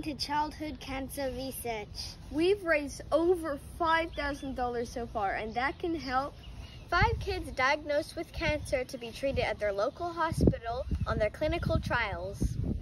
to childhood cancer research. We've raised over $5,000 so far, and that can help 5 kids diagnosed with cancer to be treated at their local hospital on their clinical trials.